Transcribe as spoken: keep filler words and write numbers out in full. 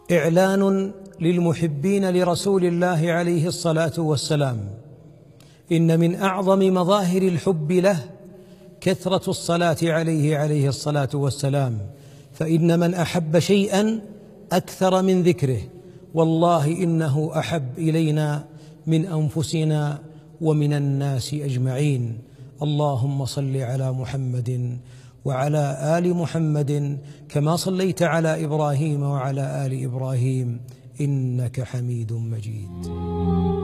إعلان للمحبين لرسول الله عليه الصلاة والسلام: إن من أعظم مظاهر الحب له كثرة الصلاة عليه عليه الصلاة والسلام، فإن من أحب شيئا أكثر من ذكره والله إنه أحب إلينا من أنفسنا ومن الناس أجمعين. اللهم صل على محمد وعلى آل محمد كما صليت على إبراهيم وعلى آل إبراهيم إنك حميد مجيد.